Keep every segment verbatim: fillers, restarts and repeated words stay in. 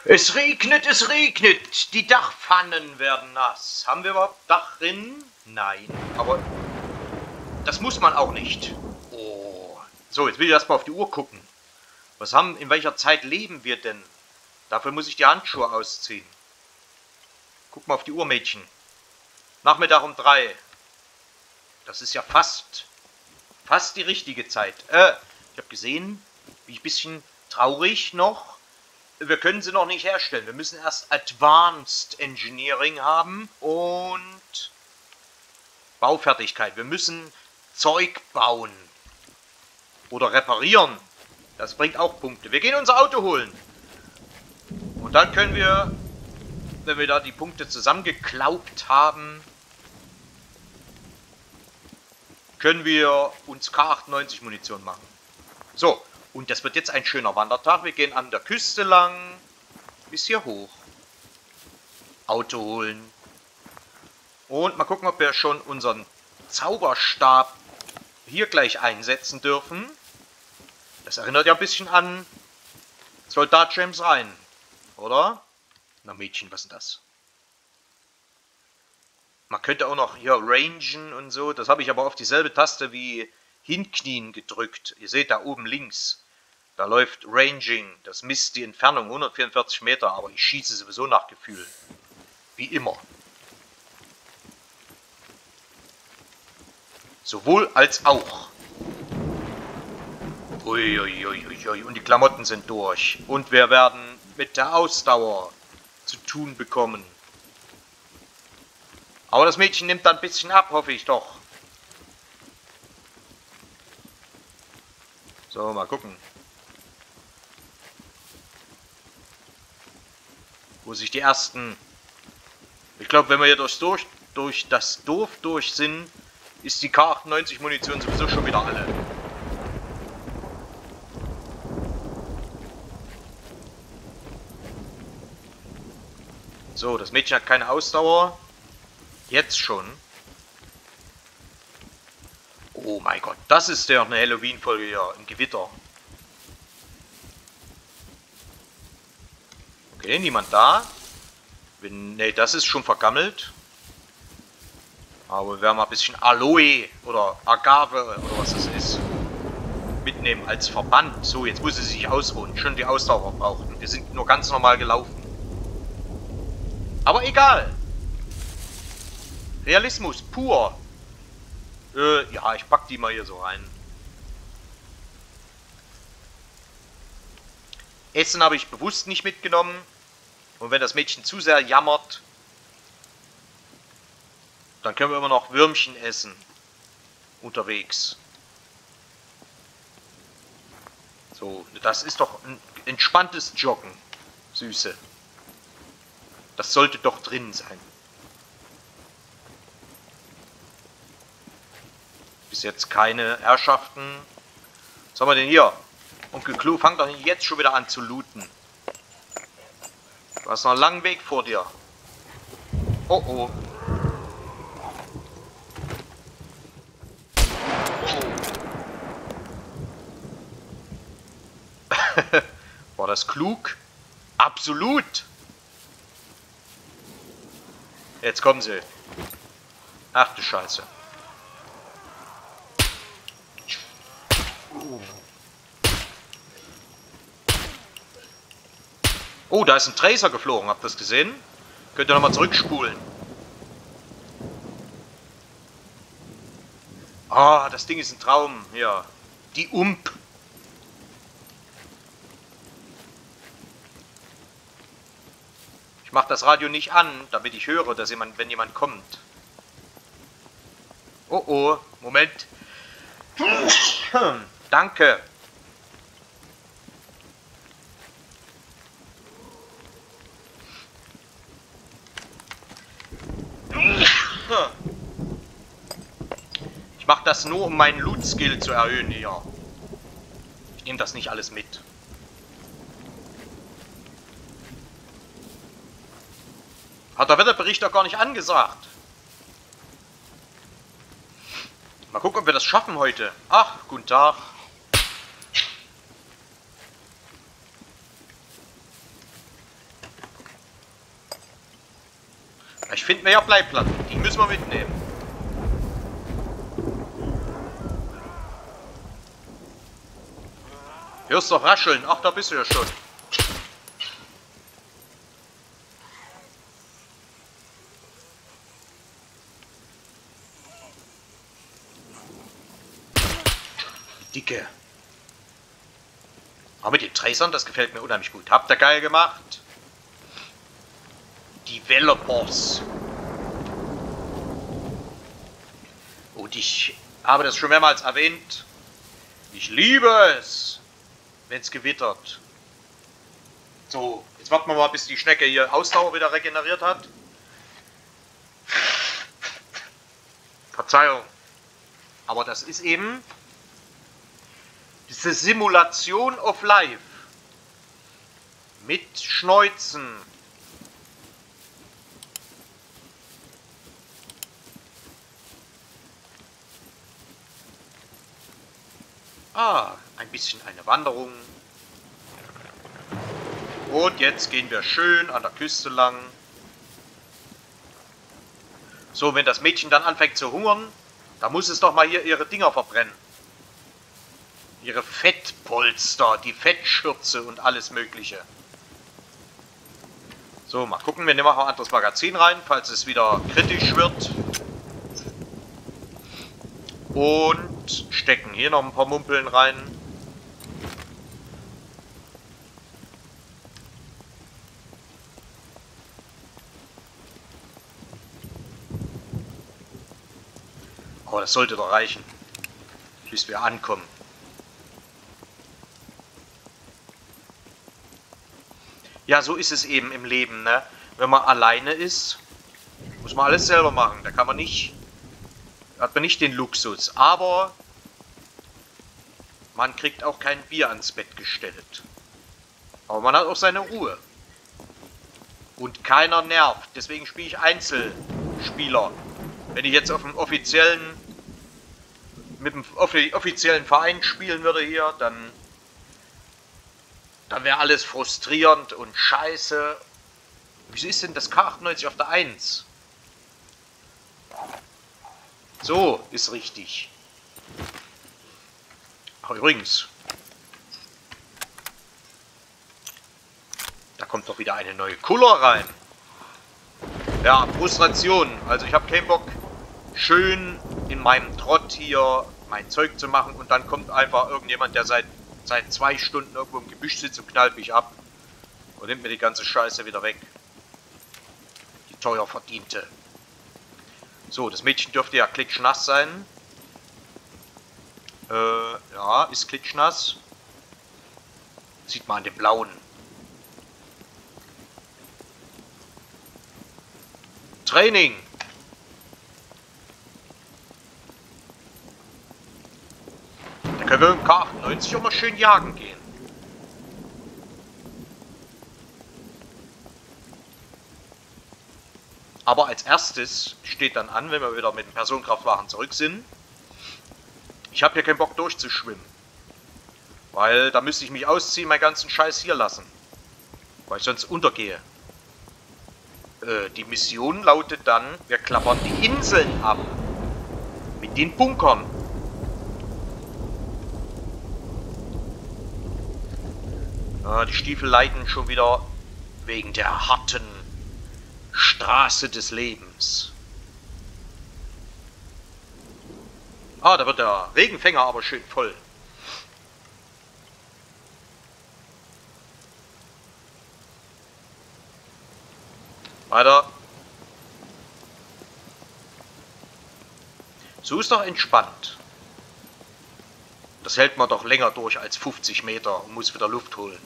Es regnet, es regnet. Die Dachpfannen werden nass. Haben wir überhaupt Dachrinnen? Nein. Aber das muss man auch nicht. Oh. So, jetzt will ich erstmal auf die Uhr gucken. Was haben, in welcher Zeit leben wir denn? Dafür muss ich die Handschuhe ausziehen. Guck mal auf die Uhr, Mädchen. Nachmittag um drei. Das ist ja fast, fast die richtige Zeit. Äh, ich habe gesehen, wie ich ein bisschen traurig noch. Wir können sie noch nicht herstellen. Wir müssen erst Advanced Engineering haben und Baufertigkeit. Wir müssen Zeug bauen oder reparieren. Das bringt auch Punkte. Wir gehen unser Auto holen. Und dann können wir, wenn wir da die Punkte zusammengeklaubt haben, können wir uns K achtundneunzig Munition machen. So, und das wird jetzt ein schöner Wandertag. Wir gehen an der Küste lang bis hier hoch. Auto holen. Und mal gucken, ob wir schon unseren Zauberstab hier gleich einsetzen dürfen. Das erinnert ja ein bisschen an Soldat James Ryan, oder? Na Mädchen, was ist denn das? Man könnte auch noch hier rangen und so. Das habe ich aber auf dieselbe Taste wie Hinknien gedrückt. Ihr seht da oben links. Da läuft Ranging. Das misst die Entfernung hundertvierundvierzig Meter. Aber ich schieße sowieso nach Gefühl. Wie immer. Sowohl als auch. Uiuiuiui. Und die Klamotten sind durch. Und wir werden mit der Ausdauer zu tun bekommen. Aber das Mädchen nimmt dann ein bisschen ab, hoffe ich doch. So, mal gucken. Wo sich die ersten... Ich glaube, wenn wir hier durchs durch, durch das Dorf durch sind, ist die K achtundneunzig Munition sowieso schon wieder alle. So, das Mädchen hat keine Ausdauer. Jetzt schon. Oh mein Gott, das ist ja eine Halloween-Folge hier im Gewitter. Okay, niemand da. Ne, das ist schon vergammelt. Aber wir werden mal ein bisschen Aloe oder Agave oder was das ist mitnehmen als Verband. So, jetzt muss sie sich ausruhen. Schon die Ausdauer braucht. Wir sind nur ganz normal gelaufen. Aber egal. Realismus pur. Äh, ja, ich pack die mal hier so rein. Essen habe ich bewusst nicht mitgenommen. Und wenn das Mädchen zu sehr jammert, dann können wir immer noch Würmchen essen. Unterwegs. So, das ist doch ein entspanntes Joggen. Süße. Das sollte doch drin sein. Bis jetzt keine Herrschaften. Was haben wir denn hier? Onkel Klo, fang doch nicht jetzt schon wieder an zu looten. Du hast noch einen langen Weg vor dir. Oh oh. War das klug? Absolut. Jetzt kommen sie. Ach du Scheiße. Oh, da ist ein Tracer geflogen. Habt ihr das gesehen? Könnt ihr nochmal zurückspulen. Ah, das Ding ist ein Traum. Ja. Die Ump. Ich mache das Radio nicht an, damit ich höre, dass jemand, wenn jemand kommt. Oh oh, Moment. Danke. Ich mache das nur, um meinen Loot-Skill zu erhöhen hier. Ich nehme das nicht alles mit. Hat der Wetterbericht doch gar nicht angesagt. Mal gucken, ob wir das schaffen heute. Ach, guten Tag. Ich finde mehr Bleiplatten. Die müssen wir mitnehmen. Hörst doch rascheln. Ach, da bist du ja schon. Dicke. Aber mit den Tracern, das gefällt mir unheimlich gut. Habt ihr geil gemacht. Developers. Und ich habe das schon mehrmals erwähnt. Ich liebe es, wenn es gewittert. So, jetzt warten wir mal, bis die Schnecke hier Ausdauer wieder regeneriert hat. Verzeihung. Aber das ist eben diese Simulation of Life. Mit Schneuzen. Ah, ein bisschen eine Wanderung. Und jetzt gehen wir schön an der Küste lang. So, wenn das Mädchen dann anfängt zu hungern, da muss es doch mal hier ihre Dinger verbrennen. Ihre Fettpolster, die Fettschürze und alles Mögliche. So, mal gucken, wir nehmen auch ein anderes Magazin rein, falls es wieder kritisch wird. Und stecken hier noch ein paar Mumpeln rein. Aber das sollte doch reichen, bis wir ankommen. Ja, so ist es eben im Leben, ne? Wenn man alleine ist, muss man alles selber machen. Da kann man nicht, hat man nicht den Luxus. Aber man kriegt auch kein Bier ans Bett gestellt. Aber man hat auch seine Ruhe. Und keiner nervt. Deswegen spiele ich Einzelspieler. Wenn ich jetzt auf dem offiziellen, mit dem offiziellen Verein spielen würde hier, dann Dann wäre alles frustrierend und scheiße. Wieso ist denn das K achtundneunzig auf der eins? So ist richtig. Ach, übrigens. Da kommt doch wieder eine neue Cooler rein. Ja, Frustration. Also ich habe keinen Bock, schön in meinem Trott hier mein Zeug zu machen und dann kommt einfach irgendjemand, der seit seit zwei Stunden irgendwo im Gebüsch sitzt und knallt mich ab und nimmt mir die ganze Scheiße wieder weg. Die teuer verdiente. So, das Mädchen dürfte ja klitschnass sein. Äh, ja, ist klitschnass. Sieht man an dem Blauen. Training. Da können wir im K achtundneunzig auch mal schön jagen gehen. Aber als erstes steht dann an, wenn wir wieder mit dem Personenkraftwagen zurück sind. Ich habe hier keinen Bock durchzuschwimmen. Weil da müsste ich mich ausziehen, meinen ganzen Scheiß hier lassen. Weil ich sonst untergehe. Äh, die Mission lautet dann, wir klappern die Inseln ab. Mit den Bunkern. Ah, die Stiefel leiden schon wieder wegen der harten Straße des Lebens. Ah, da wird der Regenfänger aber schön voll. Weiter. So ist doch entspannt. Das hält man doch länger durch als fünfzig Meter und muss wieder Luft holen.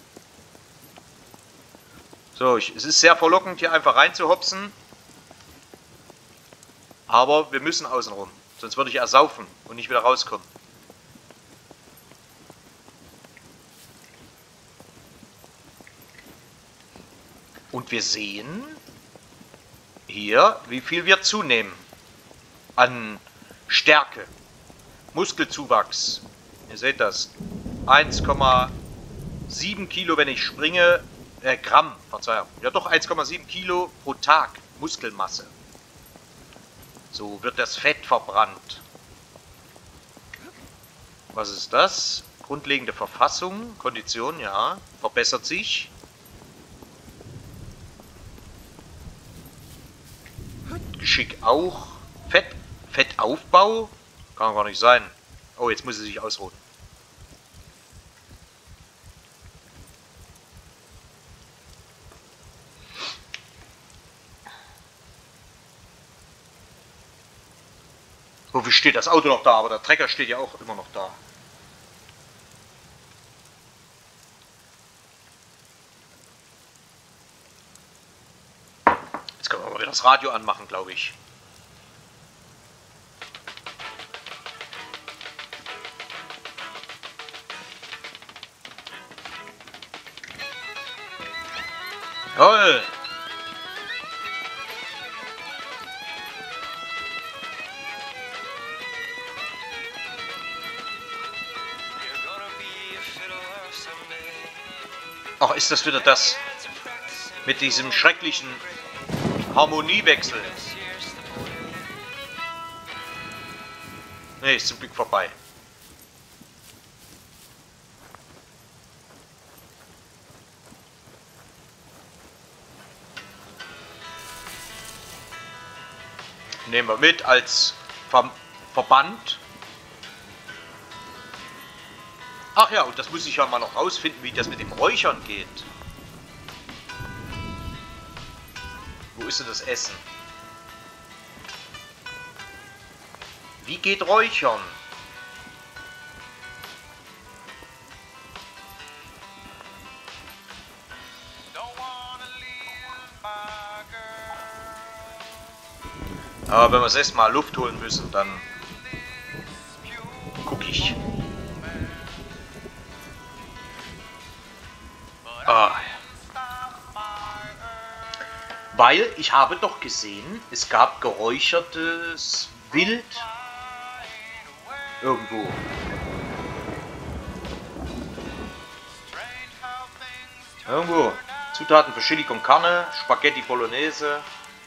So, ich, es ist sehr verlockend, hier einfach reinzuhopsen. Aber wir müssen außen rum. Sonst würde ich ersaufen und nicht wieder rauskommen. Und wir sehen hier, wie viel wir zunehmen an Stärke. Muskelzuwachs. Ihr seht das. eins Komma sieben Kilo, wenn ich springe. Äh, Gramm, Verzeihung. Ja doch, eins Komma sieben Kilo pro Tag Muskelmasse. So wird das Fett verbrannt. Was ist das? Grundlegende Verfassung, Kondition, ja, verbessert sich. Geschick auch. Fett, Fettaufbau? Kann gar nicht sein. Oh, jetzt muss sie sich ausruhen. Wofür steht das Auto noch da? Aber der Trecker steht ja auch immer noch da. Jetzt können wir mal wieder das Radio anmachen, glaube ich. Toll! Ach, ist das wieder das mit diesem schrecklichen Harmoniewechsel? Ne, ist zum Glück vorbei. Nehmen wir mit als Ver Verband. Ach ja, und das muss ich ja mal noch rausfinden, wie das mit dem Räuchern geht. Wo ist denn das Essen? Wie geht Räuchern? Aber wenn wir das erstmal Luft holen müssen, dann gucke ich. Ah. Weil ich habe doch gesehen, es gab geräuchertes Wild irgendwo. Irgendwo. Zutaten für Chili con Carne, Spaghetti Bolognese.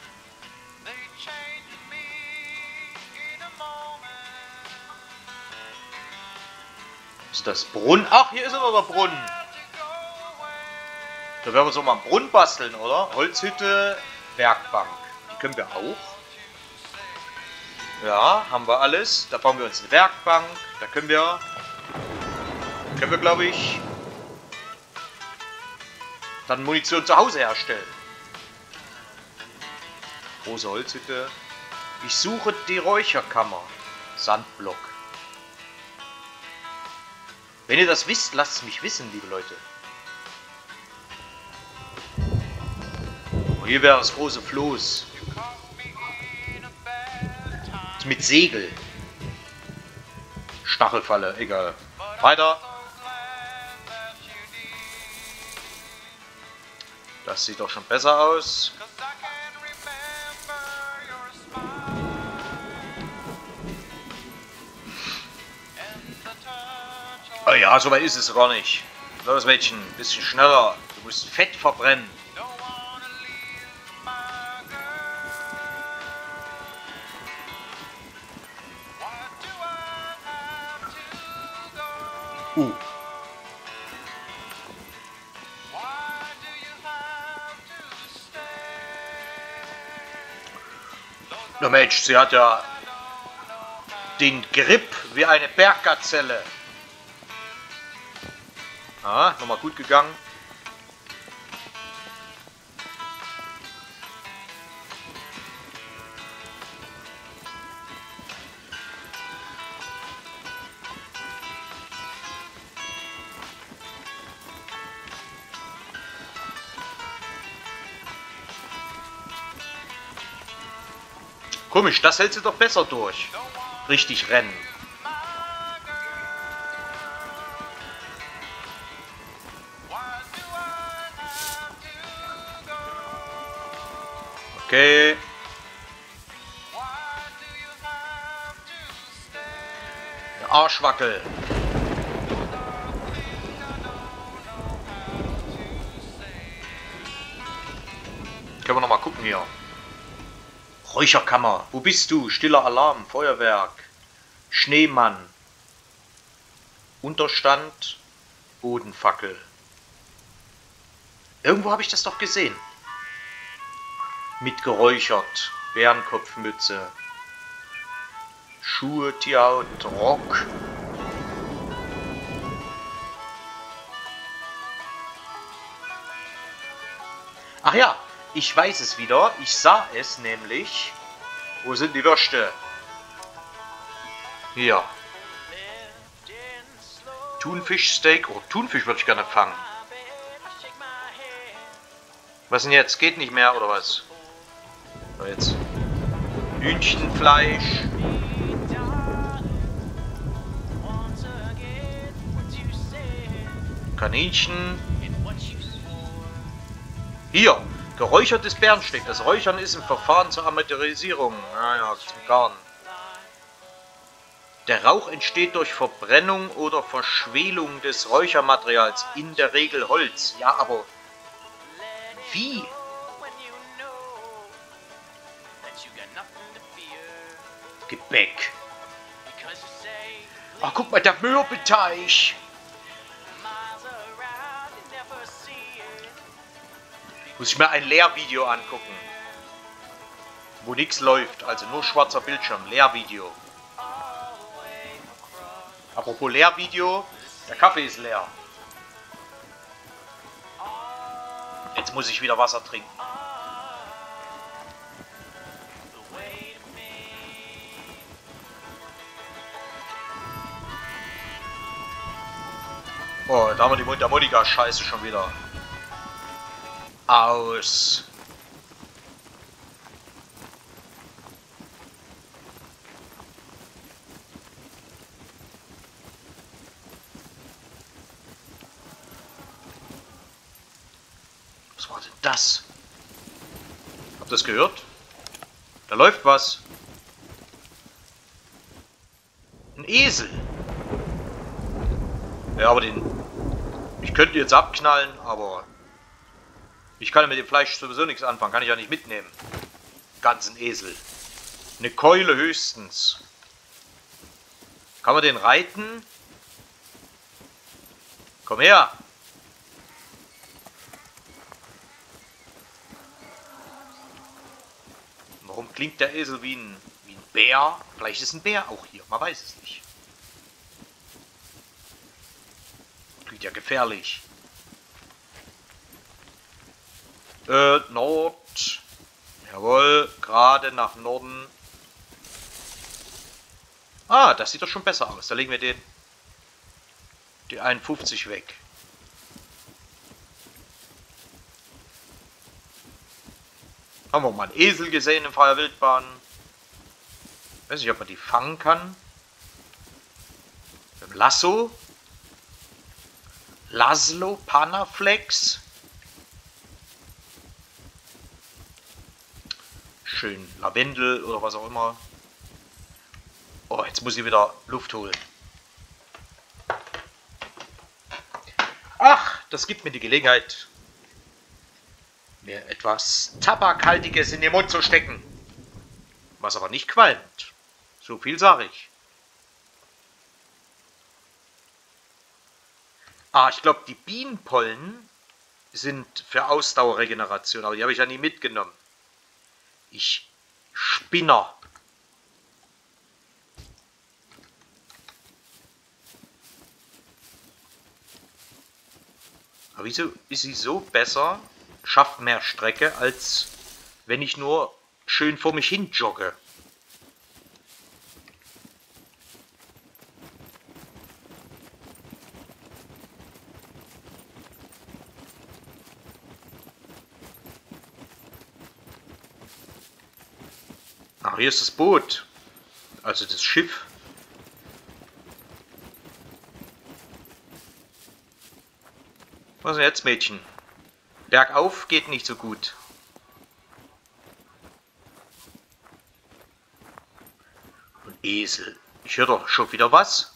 Ist das Brunnen? Ach, hier ist immer der Brunnen. Da werden wir so mal einen Brunnen basteln, oder? Holzhütte, Werkbank. Die können wir auch. Ja, haben wir alles. Da bauen wir uns eine Werkbank. Da können wir, können wir, glaube ich, dann Munition zu Hause herstellen. Große Holzhütte. Ich suche die Räucherkammer. Sandblock. Wenn ihr das wisst, lasst es mich wissen, liebe Leute. Hier wäre das große Floß. Mit Segel. Stachelfalle, egal. Weiter. Das sieht doch schon besser aus. Oh ja, so weit ist es gar nicht. Los, Mädchen, ein bisschen schneller. Du musst Fett verbrennen. Uh. Na Mensch, sie hat ja den Grip wie eine Berggazelle. Ah, nochmal gut gegangen. Komisch, das hält sie doch besser durch. Richtig rennen. Okay. Der Arschwackel. Können wir noch mal gucken hier. Räucherkammer. Wo bist du? Stiller Alarm. Feuerwerk. Schneemann. Unterstand. Bodenfackel. Irgendwo habe ich das doch gesehen. Mitgeräuchert. Bärenkopfmütze. Schuhe, Tierhaut, Rock. Ach ja, ich weiß es wieder. Ich sah es nämlich. Wo sind die Würste? Hier. Thunfischsteak. Oh, Thunfisch würde ich gerne fangen. Was denn jetzt? Geht nicht mehr oder was? So, jetzt. Hühnchenfleisch. Kaninchen. Hier, geräuchertes Bärensteak. Das Räuchern ist ein Verfahren zur Aromatisierung. Naja, zum Garn. Der Rauch entsteht durch Verbrennung oder Verschwelung des Räuchermaterials, in der Regel Holz. Ja, aber wie? Gebäck. Ach, guck mal, der Mürbeteig. Muss ich mir ein Lehrvideo angucken, wo nichts läuft, also nur schwarzer Bildschirm, Lehrvideo. Apropos Lehrvideo, der Kaffee ist leer. Jetzt muss ich wieder Wasser trinken. Oh, da haben wir die Mundharmonika-Scheiße schon wieder. Aus. Was war denn das? Habt ihr das gehört? Da läuft was. Ein Esel. Ja, aber den... Ich könnte jetzt abknallen, aber... Ich kann ja mit dem Fleisch sowieso nichts anfangen. Kann ich ja nicht mitnehmen. Ganzen Esel. Eine Keule höchstens. Kann man den reiten? Komm her. Warum klingt der Esel wie ein, wie ein Bär? Vielleicht ist ein Bär auch hier. Man weiß es nicht. Klingt ja gefährlich. Äh, Nord. Jawohl, gerade nach Norden. Ah, das sieht doch schon besser aus. Da legen wir den, die einundfünfzig weg. Haben wir mal einen Esel gesehen in freier Wildbahn. Weiß nicht, ob man die fangen kann. Mit dem Lasso. Laszlo, Panaflex. Schön Lavendel oder was auch immer. Oh, jetzt muss ich wieder Luft holen. Ach, das gibt mir die Gelegenheit, mir etwas Tabakhaltiges in den Mund zu stecken. Was aber nicht qualmt. So viel sage ich. Ah, ich glaube, die Bienenpollen sind für Ausdauerregeneration, aber die habe ich ja nie mitgenommen. Ich Spinner. Aber wieso ist sie so besser, schafft mehr Strecke, als wenn ich nur schön vor mich hin jogge? Ach, hier ist das Boot. Also das Schiff. Was ist denn jetzt, Mädchen? Bergauf geht nicht so gut. Und Esel. Ich höre doch schon wieder was.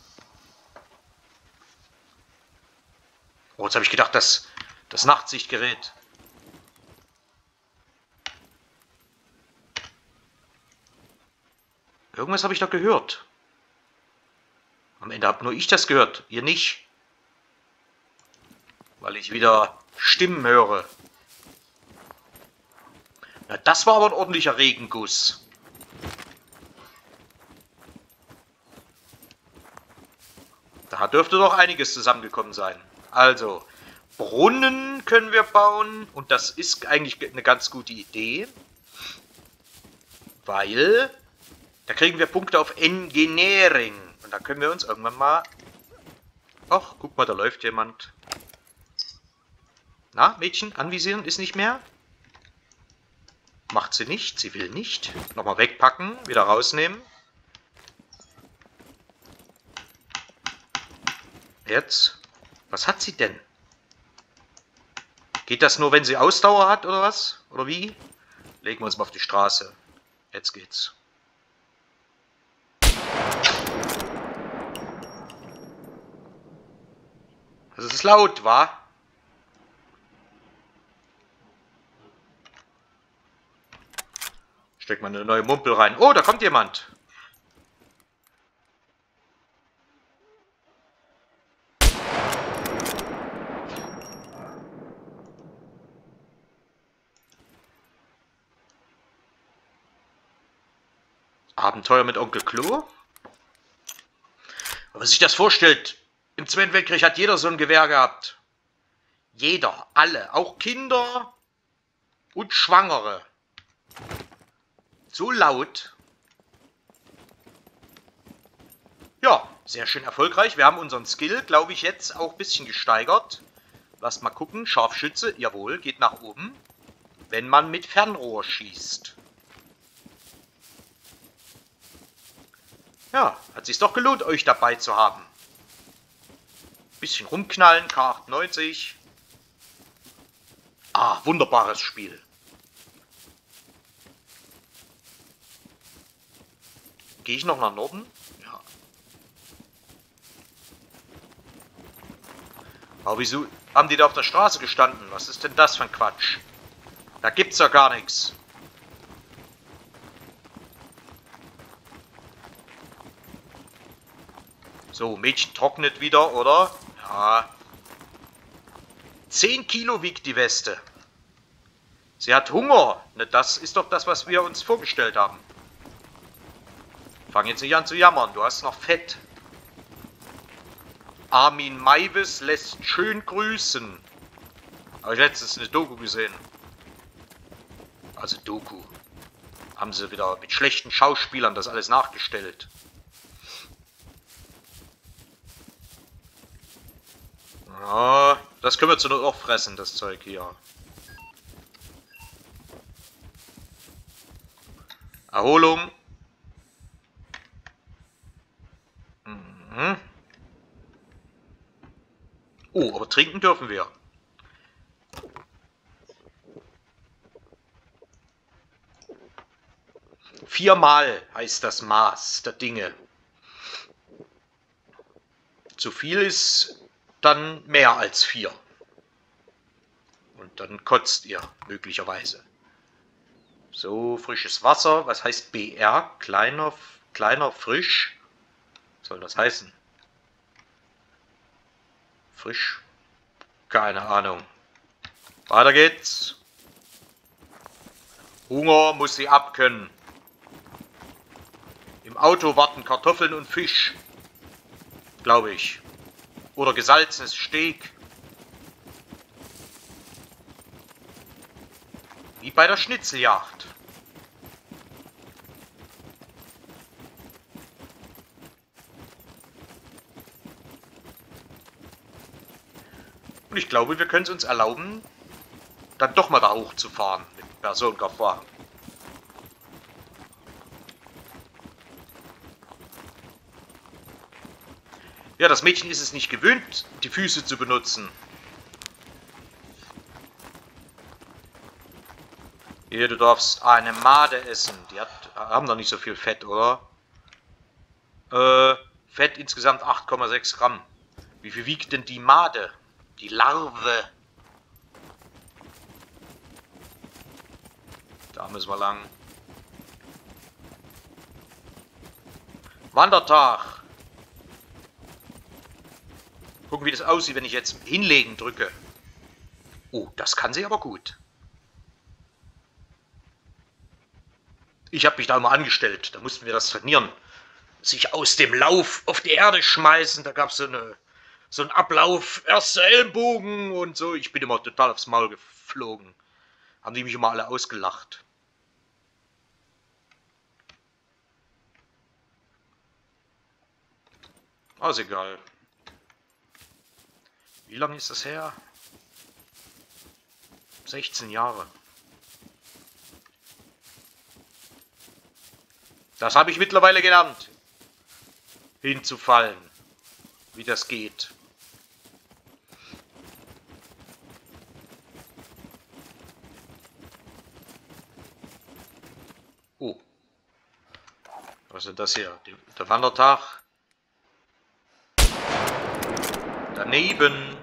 Oh, jetzt habe ich gedacht, das, das Nachtsichtgerät. Irgendwas habe ich doch gehört. Am Ende habe nur ich das gehört, ihr nicht. Weil ich wieder Stimmen höre. Na, das war aber ein ordentlicher Regenguss. Da dürfte doch einiges zusammengekommen sein. Also, Brunnen können wir bauen. Und das ist eigentlich eine ganz gute Idee. Weil, da kriegen wir Punkte auf Engineering. Und da können wir uns irgendwann mal... Ach, guck mal, da läuft jemand. Na, Mädchen, anvisieren ist nicht mehr. Macht sie nicht, sie will nicht. Nochmal wegpacken, wieder rausnehmen. Jetzt. Was hat sie denn? Geht das nur, wenn sie Ausdauer hat, oder was? Oder wie? Legen wir uns mal auf die Straße. Jetzt geht's. Das ist laut, wa? Steck mal eine neue Mumpel rein. Oh, da kommt jemand. Abenteuer mit Onkel Klo? Wenn man sich das vorstellt, im Zweiten Weltkrieg hat jeder so ein Gewehr gehabt. Jeder, alle, auch Kinder und Schwangere. So laut. Ja, sehr schön erfolgreich. Wir haben unseren Skill, glaube ich, jetzt auch ein bisschen gesteigert. Lasst mal gucken. Scharfschütze, jawohl, geht nach oben. Wenn man mit Fernrohr schießt. Ja, hat sich's doch gelohnt, euch dabei zu haben. Bisschen rumknallen, K achtundneunzig. Ah, wunderbares Spiel. Gehe ich noch nach Norden? Ja. Aber wieso haben die da auf der Straße gestanden? Was ist denn das für ein Quatsch? Da gibt's ja gar nichts. So, Mädchen trocknet wieder, oder? Ja. zehn Kilo wiegt die Weste. Sie hat Hunger. Ne, das ist doch das, was wir uns vorgestellt haben. Fang jetzt nicht an zu jammern, du hast noch Fett. Armin Maivis lässt schön grüßen. Habe ich letztens eine Doku gesehen. Also Doku. Haben sie wieder mit schlechten Schauspielern das alles nachgestellt. Ja, das können wir zu Not auch fressen, das Zeug hier. Erholung. Mhm. Oh, aber trinken dürfen wir. Viermal heißt das Maß der Dinge. Zu viel ist dann mehr als vier. Und dann kotzt ihr möglicherweise. So, frisches Wasser. Was heißt B R? Kleiner, kleiner, frisch. Was soll das heißen? Frisch? Keine Ahnung. Weiter geht's. Hunger muss sie abkönnen. Im Auto warten Kartoffeln und Fisch. Glaube ich. Oder gesalzenes Steak. Wie bei der Schnitzeljagd. Und ich glaube, wir können es uns erlauben, dann doch mal da hochzufahren mit dem Personenkraftwagen. Ja, das Mädchen ist es nicht gewöhnt, die Füße zu benutzen. Hier, du darfst eine Made essen. Die hat, haben doch nicht so viel Fett, oder? Äh, Fett insgesamt acht Komma sechs Gramm. Wie viel wiegt denn die Made? Die Larve. Da müssen wir lang. Wandertag. Gucken, wie das aussieht, wenn ich jetzt hinlegen drücke. Oh, das kann sie aber gut. Ich habe mich da immer angestellt. Da mussten wir das trainieren. Sich aus dem Lauf auf die Erde schmeißen. Da gab es so, eine, so einen Ablauf. Erster Ellenbogen und so. Ich bin immer total aufs Maul geflogen. Haben die mich immer alle ausgelacht. Aber ist egal. Wie lange ist das her? sechzehn Jahre. Das habe ich mittlerweile gelernt. Hinzufallen. Wie das geht. Oh. Was ist das hier? Der Wandertag. Daneben.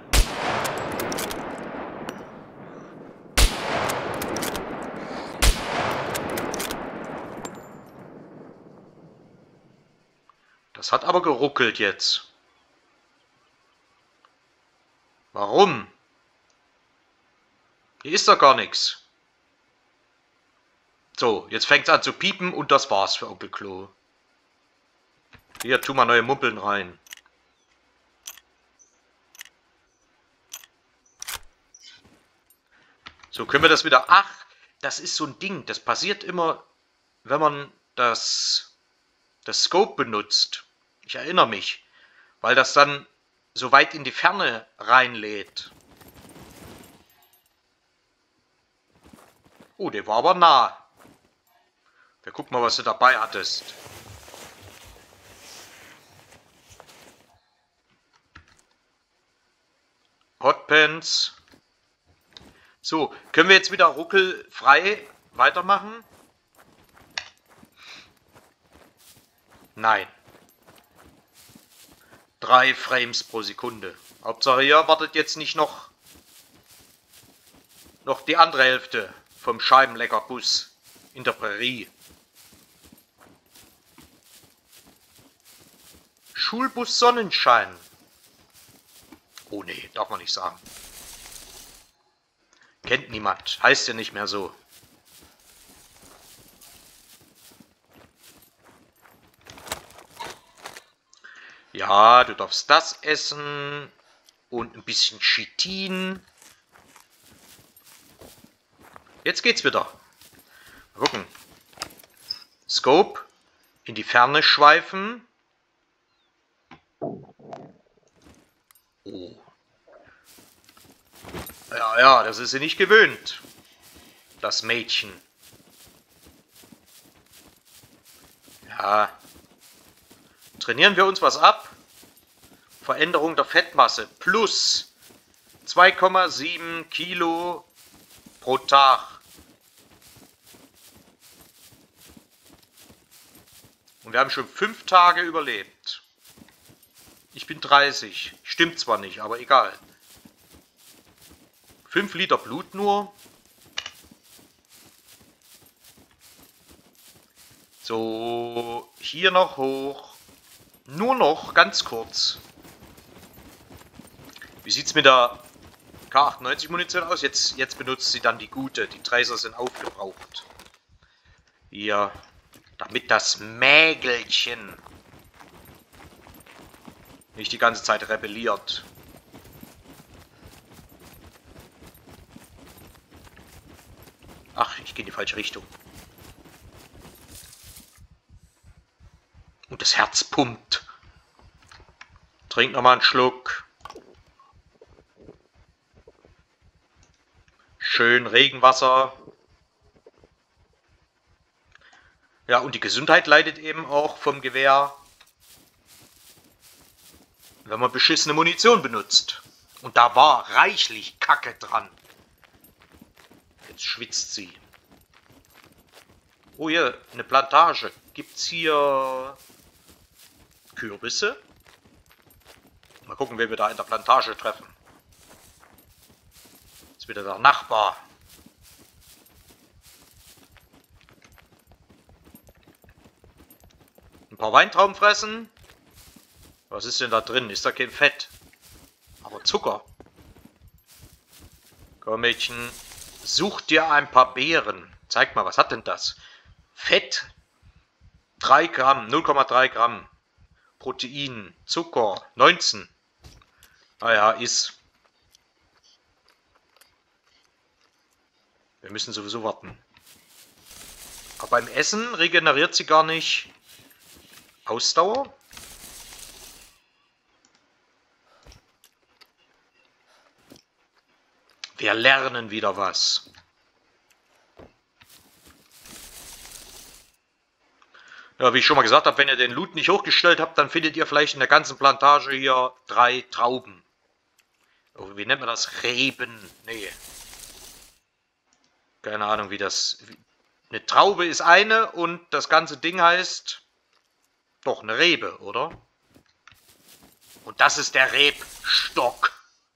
Das hat aber geruckelt jetzt. Warum? Hier ist doch gar nichts. So, jetzt fängt es an zu piepen und das war's für Onkel Klo. Hier, tu mal neue Mumpeln rein. So, können wir das wieder... Ach, das ist so ein Ding. Das passiert immer, wenn man das, das Scope benutzt. Ich erinnere mich. Weil das dann so weit in die Ferne reinlädt. Oh, der war aber nah. Wir gucken mal, was du dabei hattest. Hotpants. So, können wir jetzt wieder ruckelfrei weitermachen? Nein. Drei Frames pro Sekunde. Hauptsache, ihr wartet jetzt nicht noch, noch die andere Hälfte vom Scheibenleckerbus in der Prärie. Schulbus Sonnenschein. Oh nee, darf man nicht sagen. Kennt niemand. Heißt ja nicht mehr so. Ja, du darfst das essen. Und ein bisschen Chitin. Jetzt geht's wieder. Mal gucken. Scope. In die Ferne schweifen. Oh. Ja, ja, das ist sie nicht gewöhnt. Das Mädchen. Ja. Trainieren wir uns was ab. Veränderung der Fettmasse plus zwei Komma sieben Kilo pro Tag. Und wir haben schon fünf Tage überlebt. Ich bin dreißig. Stimmt zwar nicht, aber egal. fünf Liter Blut nur. So, hier noch hoch. Nur noch ganz kurz. Wie sieht es mit der K achtundneunzig Munition aus? Jetzt, jetzt benutzt sie dann die gute. Die Tracer sind aufgebraucht. Hier. Damit das Mägelchen nicht die ganze Zeit rebelliert. Ach, ich gehe in die falsche Richtung. Und das Herz pumpt. Trink nochmal einen Schluck. Schön Regenwasser. Ja, und die Gesundheit leidet eben auch vom Gewehr, wenn man beschissene Munition benutzt. Und da war reichlich Kacke dran. Jetzt schwitzt sie. Oh, hier, eine Plantage. Gibt's hier Kürbisse? Mal gucken, wen wir da in der Plantage treffen. Jetzt wieder der Nachbar. paar Weintrauben fressen. Was ist denn da drin? Ist da kein Fett? Aber Zucker. Komm, Mädchen. Such dir ein paar Beeren. Zeig mal, was hat denn das? Fett. drei Gramm. null Komma drei Gramm. Protein. Zucker. neunzehn. Ah ja, ist. Wir müssen sowieso warten. Aber beim Essen regeneriert sie gar nicht Ausdauer. Wir lernen wieder was. Ja, wie ich schon mal gesagt habe, wenn ihr den Loot nicht hochgestellt habt, dann findet ihr vielleicht in der ganzen Plantage hier drei Trauben. Oh, wie nennt man das? Reben. Nee. Keine Ahnung, wie das... Eine Traube ist eine und das ganze Ding heißt... Doch, eine Rebe, oder? Und das ist der Rebstock.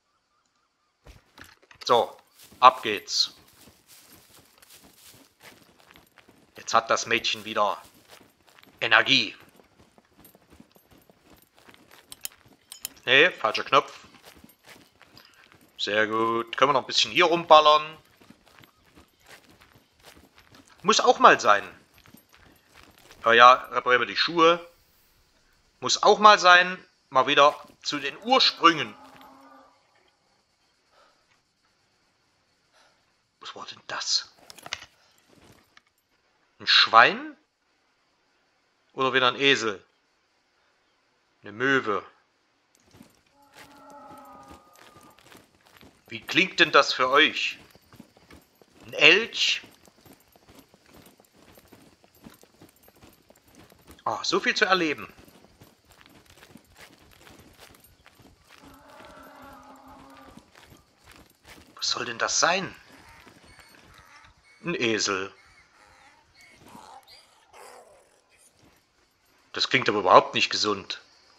So, ab geht's. Jetzt hat das Mädchen wieder Energie. Nee, falscher Knopf. Sehr gut. Können wir noch ein bisschen hier rumballern. Muss auch mal sein. Ja, ja, reparieren wir die Schuhe. Muss auch mal sein. Mal wieder zu den Ursprüngen. Was war denn das? Ein Schwein? Oder wieder ein Esel? Eine Möwe. Wie klingt denn das für euch? Ein Elch? Ah, so viel zu erleben. Was soll denn das sein? Ein Esel. Das klingt aber überhaupt nicht gesund.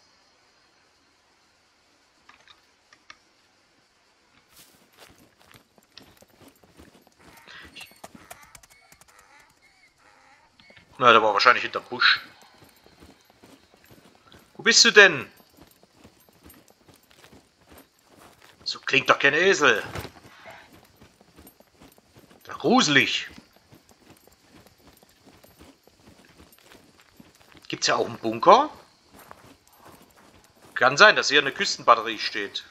Na, der war wahrscheinlich hinter Busch. Wo bist du denn? So klingt doch kein Esel. Gruselig. Gibt es ja auch einen Bunker? Kann sein, dass hier eine Küstenbatterie steht.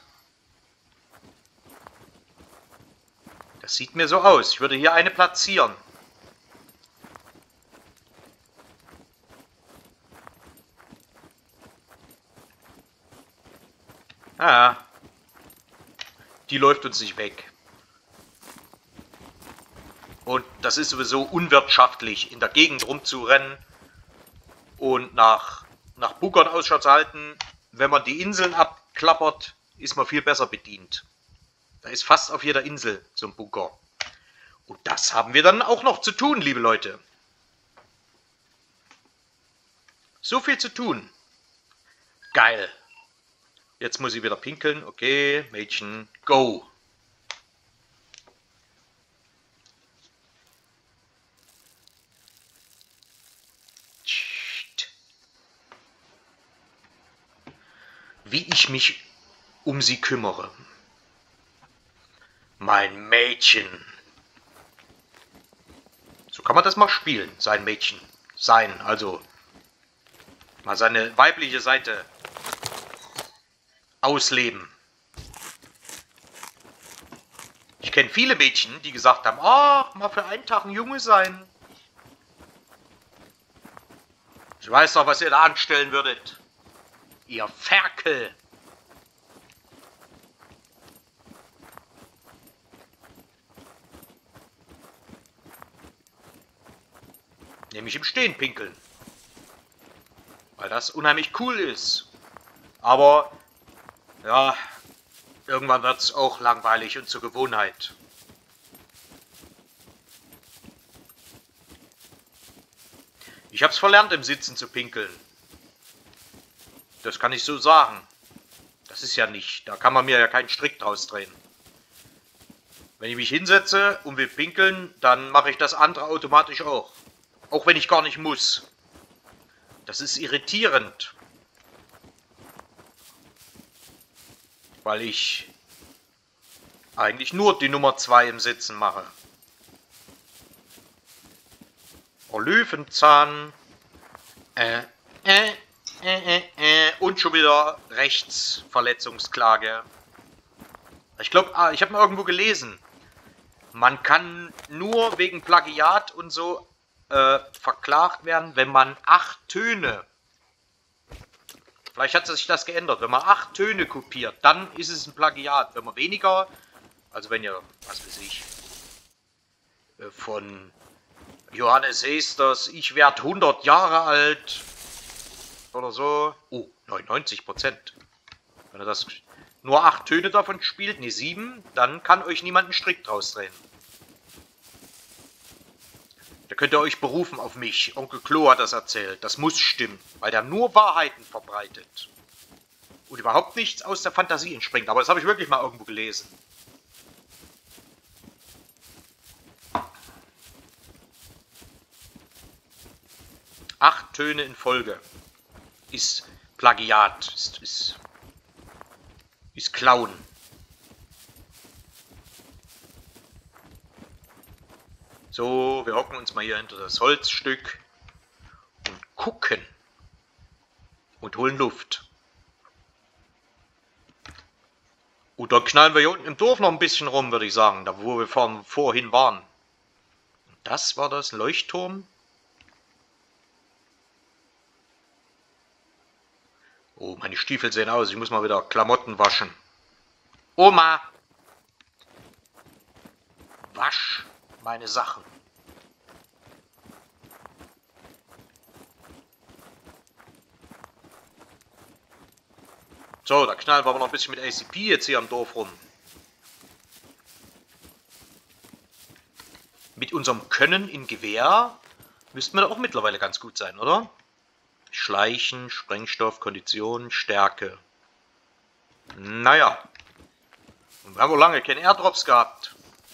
Das sieht mir so aus. Ich würde hier eine platzieren. Ah. Die läuft uns nicht weg. Und das ist sowieso unwirtschaftlich, in der Gegend rumzurennen und nach, nach Bunkern Ausschau zu halten. Wenn man die Inseln abklappert, ist man viel besser bedient. Da ist fast auf jeder Insel so ein Bunker. Und das haben wir dann auch noch zu tun, liebe Leute. So viel zu tun. Geil. Jetzt muss ich wieder pinkeln. Okay, Mädchen, go. Wie ich mich um sie kümmere. Mein Mädchen. So kann man das mal spielen, sein Mädchen. Sein, also mal seine weibliche Seite ausleben. Ich kenne viele Mädchen, die gesagt haben, ach, mal für einen Tag ein Junge sein. Ich weiß doch, was ihr da anstellen würdet. Ihr Ferkel. Nämlich im Stehen pinkeln. Weil das unheimlich cool ist. Aber, ja, irgendwann wird es auch langweilig und zur Gewohnheit. Ich habe es verlernt, im Sitzen zu pinkeln. Das kann ich so sagen. Das ist ja nicht, da kann man mir ja keinen Strick draus drehen. Wenn ich mich hinsetze und will pinkeln, dann mache ich das andere automatisch auch. Auch wenn ich gar nicht muss. Das ist irritierend. Weil ich eigentlich nur die Nummer zwei im Sitzen mache. Oh, Löwenzahn. Äh, äh, äh, äh, äh. Und schon wieder Rechtsverletzungsklage. Ich glaube, ah, ich habe mal irgendwo gelesen, man kann nur wegen Plagiat und so äh, verklagt werden, wenn man acht Töne, vielleicht hat sich das geändert, wenn man acht Töne kopiert, dann ist es ein Plagiat. Wenn man weniger, also wenn ihr, was weiß ich, äh, von Johannes Hesters, ich werde hundert Jahre alt oder so, oh, neunundneunzig Prozent, wenn ihr das nur acht Töne davon spielt, ne sieben, dann kann euch niemand einen Strick draus drehen. Da könnt ihr euch berufen auf mich. Onkel Klo hat das erzählt. Das muss stimmen, weil der nur Wahrheiten verbreitet. Und überhaupt nichts aus der Fantasie entspringt. Aber das habe ich wirklich mal irgendwo gelesen. Acht Töne in Folge ist Plagiat, ist, ist, ist Klauen. So, wir hocken uns mal hier hinter das Holzstück und gucken und holen Luft. Und dann knallen wir hier unten im Dorf noch ein bisschen rum, würde ich sagen, da wo wir vor, vorhin waren. Und das war das Leuchtturm. Oh, meine Stiefel sehen aus, ich muss mal wieder Klamotten waschen. Oma! Wasch meine Sachen. So, da knallen wir aber noch ein bisschen mit A C P jetzt hier am Dorf rum. Mit unserem Können in Gewehr müssten wir da auch mittlerweile ganz gut sein, oder? Schleichen, Sprengstoff, Kondition, Stärke. Naja. Und wir haben wohl lange keine Airdrops gehabt.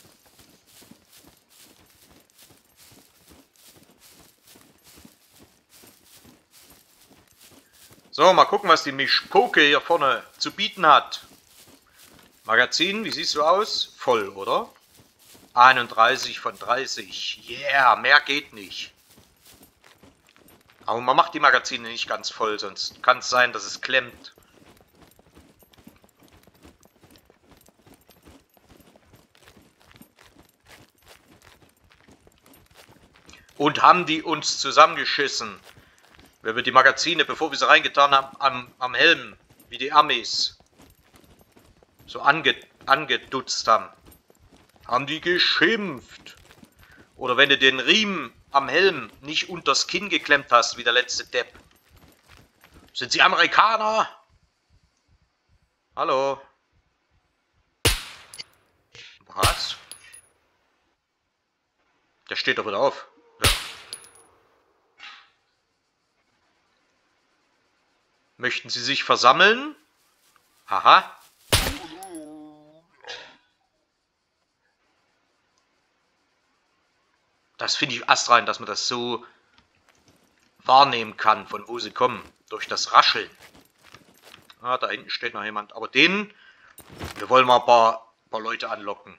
So, mal gucken, was die Mischpoke hier vorne zu bieten hat. Magazin, wie siehst du aus? Voll, oder? einunddreißig von dreißig. Yeah, mehr geht nicht. Aber man macht die Magazine nicht ganz voll, sonst kann es sein, dass es klemmt. Und haben die uns zusammengeschissen, wenn wir die Magazine, bevor wir sie reingetan haben, am, am Helm, wie die Amis, so ange, angedutzt haben, haben die geschimpft. Oder wenn du den Riemen am Helm nicht unters Kinn geklemmt hast, wie der letzte Depp. Sind sie Amerikaner? Hallo? Was? Der steht doch wieder auf. Ja. Möchten Sie sich versammeln? Haha. Das finde ich astrein, dass man das so wahrnehmen kann, von wo sie kommen. Durch das Rascheln. Ah, da hinten steht noch jemand. Aber den, wir wollen mal ein paar, paar Leute anlocken.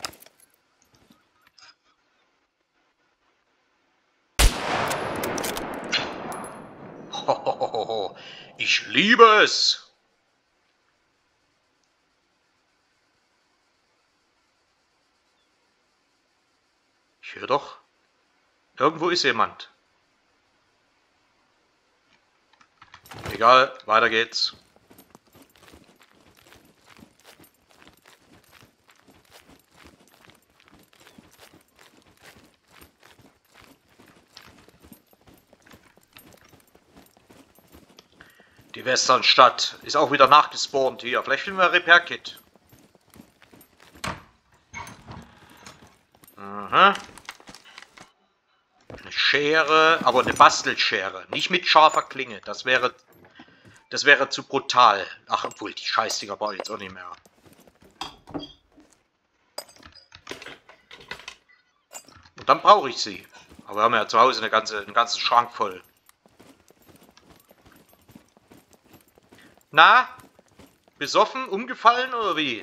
Hohoho, ich liebe es. Ich höre doch. Irgendwo ist jemand. Egal, weiter geht's. Die Westernstadt ist auch wieder nachgespawnt hier. Vielleicht finden wir ein Repair-Kit. Aha. Eine Schere, aber eine Bastelschere. Nicht mit scharfer Klinge. Das wäre, das wäre zu brutal. Ach, obwohl, die Scheißdinger brauche ich jetzt auch nicht mehr. Und dann brauche ich sie. Aber wir haben ja zu Hause eine ganze, einen ganzen Schrank voll. Na? Besoffen? Umgefallen oder wie?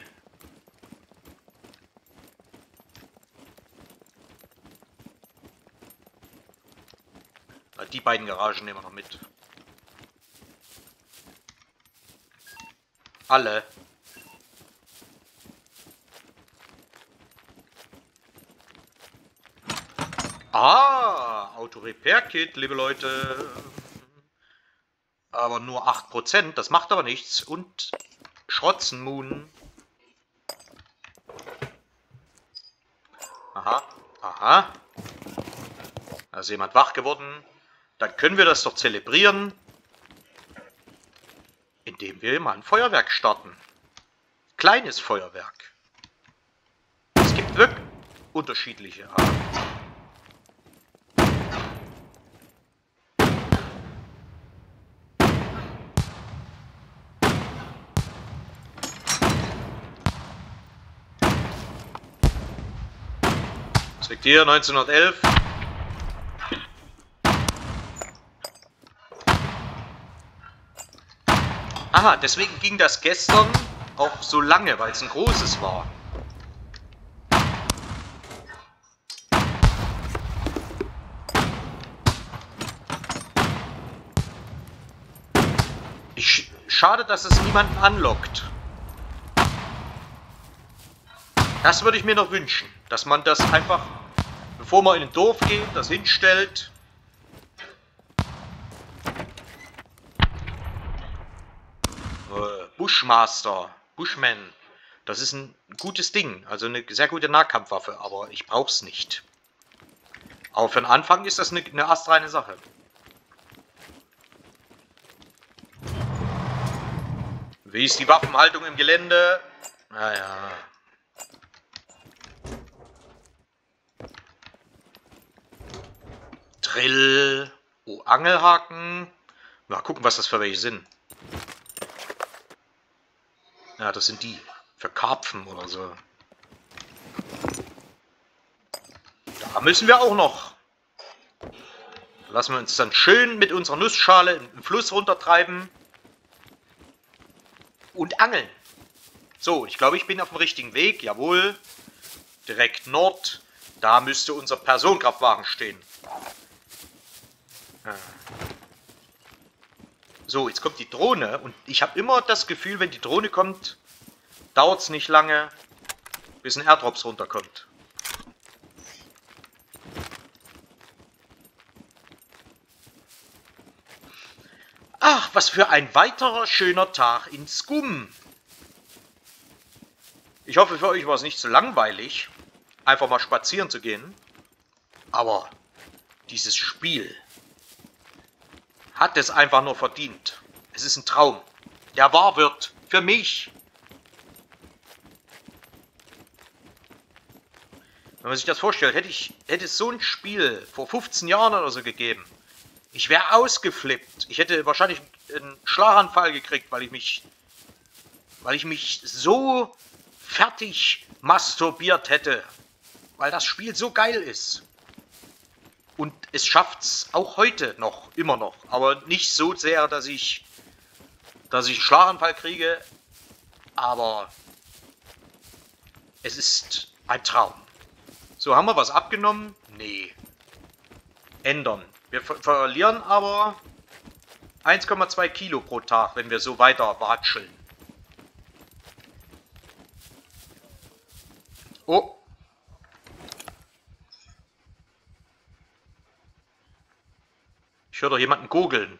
Na, die beiden Garagen nehmen wir noch mit. Alle. Ah, Auto-Repair-Kit, liebe Leute. Aber nur acht Prozent, das macht aber nichts. Und Schrotzenmoon. Aha, aha. Da ist jemand wach geworden. Dann können wir das doch zelebrieren, indem wir mal ein Feuerwerk starten. Kleines Feuerwerk. Es gibt wirklich unterschiedliche Arten. Was liegt hier? neunzehnhundertelf. Aha, deswegen ging das gestern auch so lange, weil es ein großes war. Ich, schade, dass es niemanden anlockt. Das würde ich mir noch wünschen, dass man das einfach, bevor man in ein Dorf geht, das hinstellt. Äh, Bushmaster, Bushman, das ist ein gutes Ding, also eine sehr gute Nahkampfwaffe, aber ich brauch's nicht. Aber für den Anfang ist das eine, eine astreine Sache. Wie ist die Waffenhaltung im Gelände? Naja. Drill. Oh, Angelhaken. Mal gucken, was das für welche sind. Ja, das sind die. Für Karpfen oder so. Da müssen wir auch noch. Lassen wir uns dann schön mit unserer Nussschale im Fluss runtertreiben. Und angeln. So, ich glaube, ich bin auf dem richtigen Weg. Jawohl. Direkt Nord. Da müsste unser Personenkraftwagen stehen. So, jetzt kommt die Drohne. Und ich habe immer das Gefühl, wenn die Drohne kommt, dauert es nicht lange, bis ein Airdrops runterkommt. Ach, was für ein weiterer schöner Tag in Scum. Ich hoffe, für euch war es nicht so langweilig, einfach mal spazieren zu gehen. Aber dieses Spiel hat es einfach nur verdient. Es ist ein Traum, der wahr wird für mich. Wenn man sich das vorstellt, hätte, ich, hätte es so ein Spiel vor fünfzehn Jahren oder so gegeben, ich wäre ausgeflippt. Ich hätte wahrscheinlich einen Schlaganfall gekriegt, weil ich mich, weil ich mich so fertig masturbiert hätte, weil das Spiel so geil ist. Und es schafft es auch heute noch, immer noch, aber nicht so sehr, dass ich, dass ich einen Schlaganfall kriege, aber es ist ein Traum. So, haben wir was abgenommen? Nee. Ändern. Wir ver verlieren aber eins Komma zwei Kilo pro Tag, wenn wir so weiter watscheln. Oh. Ich höre doch jemanden gurgeln.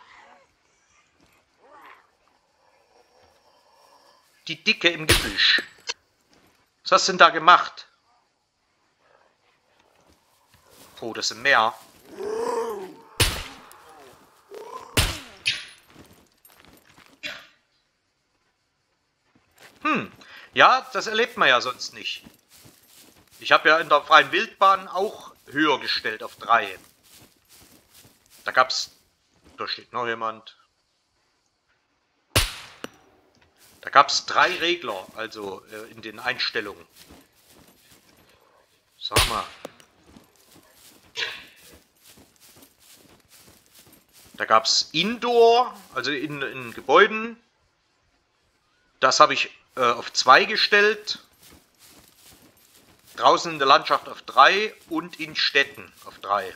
Die Dicke im Gebüsch. Was hast du denn da gemacht? Oh, das sind mehr. Hm, ja, das erlebt man ja sonst nicht. Ich habe ja in der freien Wildbahn auch höher gestellt auf drei. Da gab's, da steht noch jemand. Da gab es drei Regler, also äh, in den Einstellungen. Sag mal. Da gab es Indoor, also in, in Gebäuden, Das habe ich äh, auf zwei gestellt. Draußen in der Landschaft auf drei und in Städten auf drei.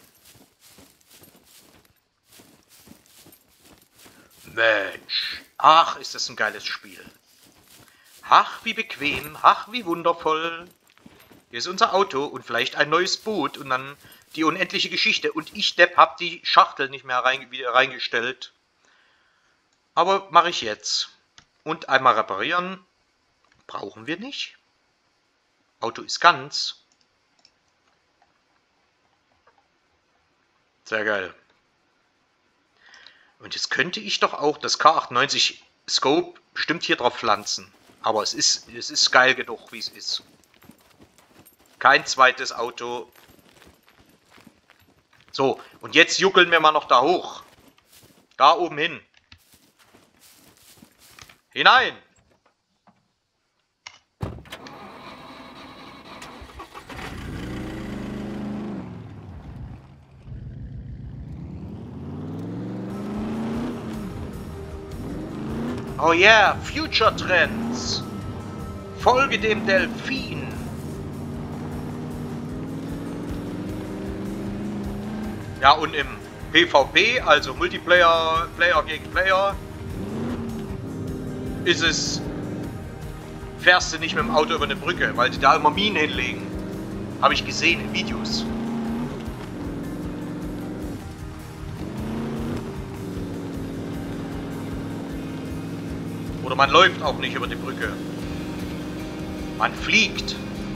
Mensch, ach, ist das ein geiles Spiel. Ach, wie bequem, ach, wie wundervoll. Hier ist unser Auto und vielleicht ein neues Boot und dann die unendliche Geschichte. Und ich, Depp, hab die Schachtel nicht mehr rein, wieder reingestellt. Aber mache ich jetzt. Und einmal reparieren. Brauchen wir nicht. Auto ist ganz. Sehr geil. Und jetzt könnte ich doch auch das K achtundneunzig Scope bestimmt hier drauf pflanzen. Aber es ist, es ist geil genug, wie es ist. Kein zweites Auto. So, und jetzt juckeln wir mal noch da hoch. Da oben hin. Hinein! Oh yeah, Future Trends. Folge dem Delfin. Ja, und im PvP, also Multiplayer, Player gegen Player, ist es, fährst du nicht mit dem Auto über eine Brücke, weil die da immer Minen hinlegen. Habe ich gesehen in Videos. Oder man läuft auch nicht über die Brücke. Man fliegt.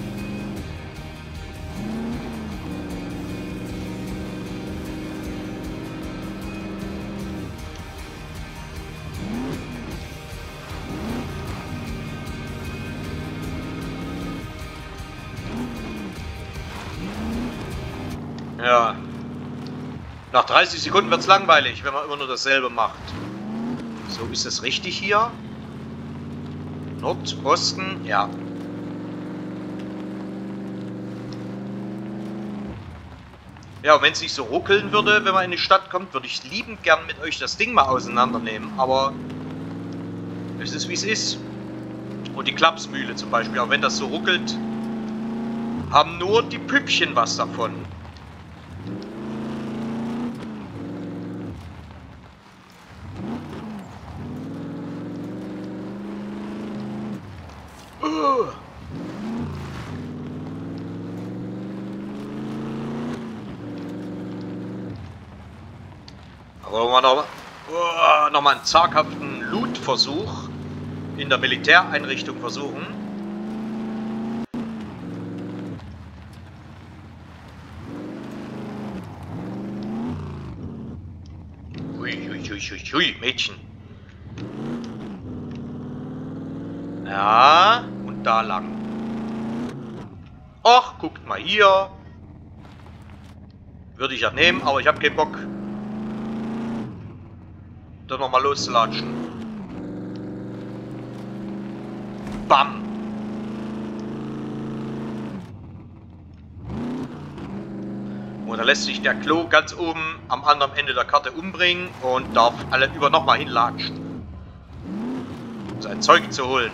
Ja. Nach dreißig Sekunden wird es langweilig, wenn man immer nur dasselbe macht. So, ist das richtig hier? Nordosten, ja. Ja, und wenn es nicht so ruckeln würde, wenn man in die Stadt kommt, würde ich liebend gern mit euch das Ding mal auseinandernehmen. Aber es ist wie es ist. Und die Klapsmühle zum Beispiel, auch wenn das so ruckelt, haben nur die Püppchen was davon. Aber wollen wir noch, oh, noch mal einen zaghaften Loot-Versuch in der Militäreinrichtung versuchen. Hui, hui, hui, hui, hui, Mädchen. Ja, und da lang. Och, guckt mal hier. Würde ich ja nehmen, aber ich habe keinen Bock, da nochmal loszulatschen. Bam! Und da lässt sich der Klo ganz oben am anderen Ende der Karte umbringen und darf alle über nochmal hinlatschen. Um sein Zeug zu holen.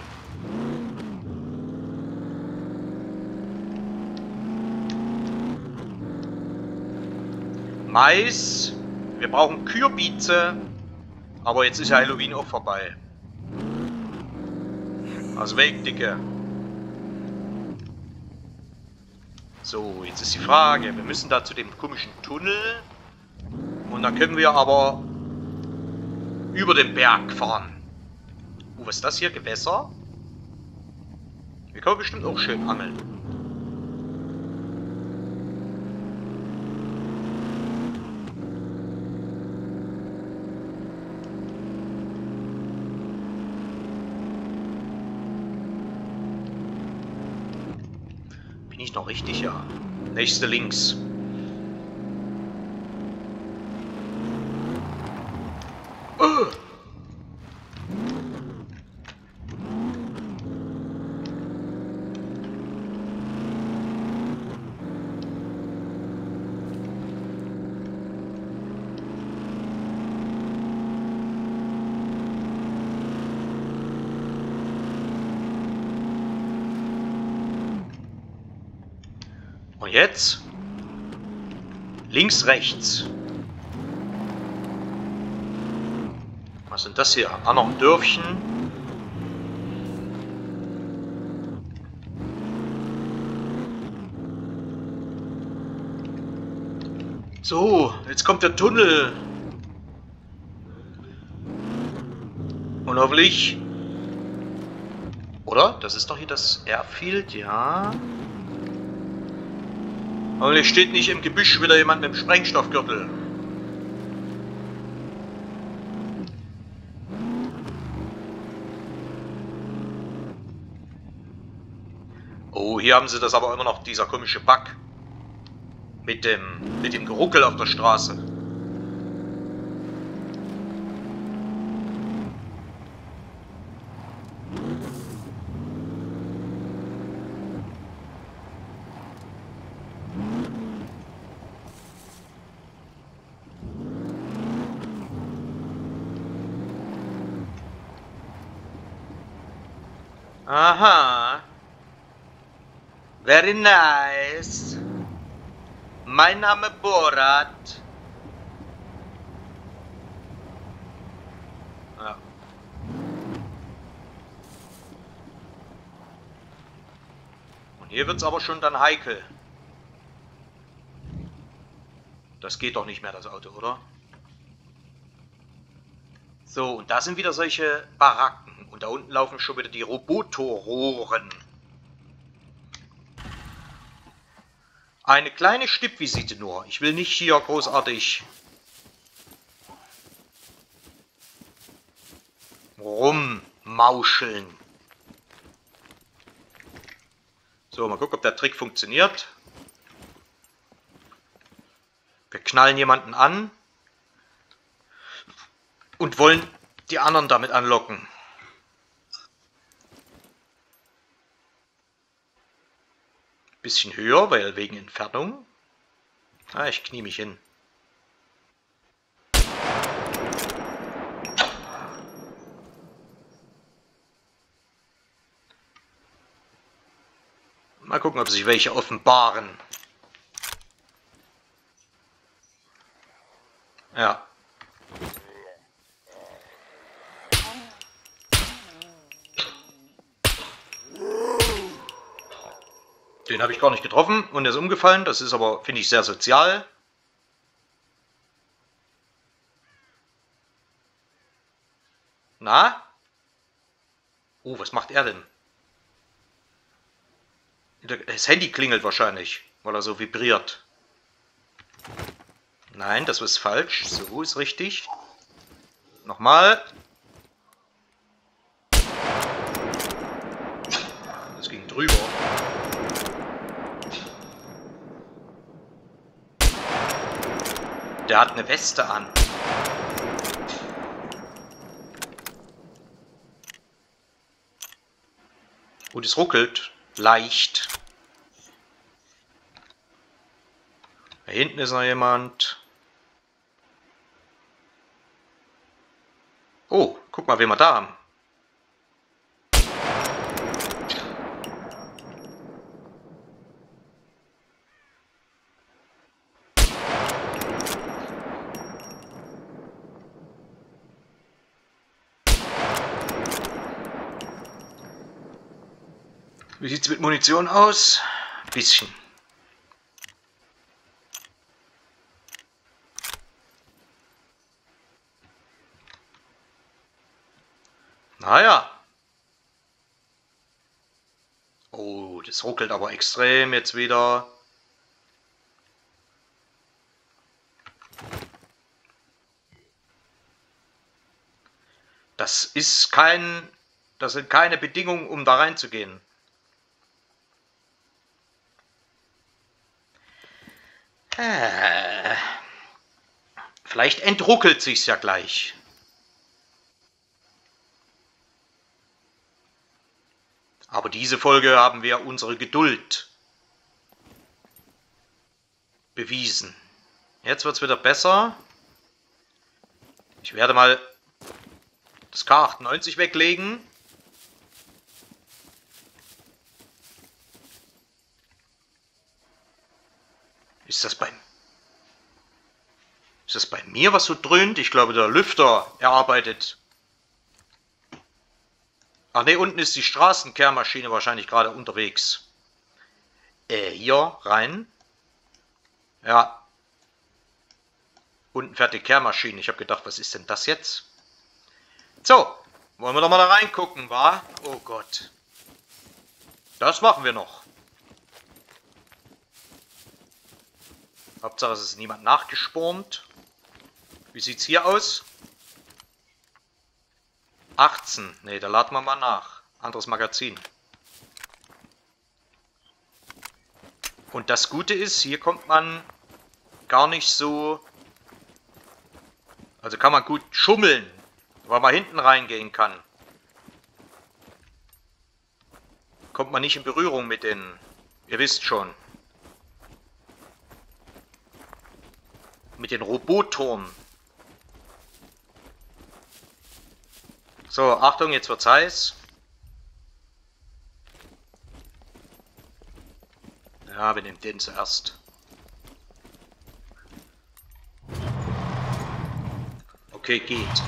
Mais. Wir brauchen Kürbize. Aber jetzt ist ja Halloween auch vorbei. Also weg, Dicke. So, jetzt ist die Frage. Wir müssen da zu dem komischen Tunnel. Und dann können wir aber über den Berg fahren. Oh, was ist das hier? Gewässer? Wir können bestimmt auch schön angeln. Bin ich noch richtig? Ja. Nächste links. Oh. Und jetzt? Links, rechts. Was sind das hier? Ah, noch ein Dörfchen. So, jetzt kommt der Tunnel. Und hoffentlich... Oder? Das ist doch hier das Airfield, ja. Hoffentlich steht nicht im Gebüsch wieder jemand mit dem Sprengstoffgürtel. Oh, hier haben sie das aber immer noch, dieser komische Bug. Mit dem, mit dem Geruckel auf der Straße. Aha. Very nice. Mein Name Borat. Ja. Und hier wird's aber schon dann heikel. Das geht doch nicht mehr, das Auto, oder? So, und da sind wieder solche Baracken. Und da unten laufen schon wieder die Robotorohren. Eine kleine Stippvisite nur. Ich will nicht hier großartig rummauscheln. So, mal gucken, ob der Trick funktioniert. Wir knallen jemanden an und wollen die anderen damit anlocken. Bisschen höher, weil wegen Entfernung. Ah, ich knie mich hin. Mal gucken, ob sich welche offenbaren. Ja. Den habe ich gar nicht getroffen und er ist umgefallen. Das ist aber, finde ich, sehr sozial. Na? Oh, was macht er denn? Das Handy klingelt wahrscheinlich, weil er so vibriert. Nein, das ist falsch. So ist richtig. Nochmal. Das ging drüber. Der hat eine Weste an. Und es ruckelt leicht. Da hinten ist noch jemand. Oh, guck mal, wen wir da haben. Wie sieht es mit Munition aus? Bisschen. Naja. Oh, das ruckelt aber extrem jetzt wieder. Das ist kein, das sind keine Bedingungen, um da reinzugehen. Äh, vielleicht entruckelt sich's ja gleich. Aber diese Folge haben wir unsere Geduld bewiesen. Jetzt wird es wieder besser. Ich werde mal das K achtundneunzig weglegen. Ist das bei... Ist das bei mir, was so dröhnt? Ich glaube, der Lüfter, er arbeitet. Ach ne, unten ist die Straßenkehrmaschine wahrscheinlich gerade unterwegs. Äh, hier rein. Ja. Unten fährt die Kehrmaschine. Ich habe gedacht, was ist denn das jetzt? So, wollen wir doch mal da reingucken, wa? Oh Gott. Das machen wir noch. Hauptsache, es ist niemand nachgespornt. Wie sieht's hier aus? achtzehn. Ne, da laden wir mal nach. Anderes Magazin. Und das Gute ist, hier kommt man gar nicht so... Also kann man gut schummeln, weil man hinten reingehen kann. Kommt man nicht in Berührung mit den... Ihr wisst schon. Mit den Robotoren. So, Achtung, jetzt wird's heiß. Ja, wir nehmen den zuerst. Okay, geht.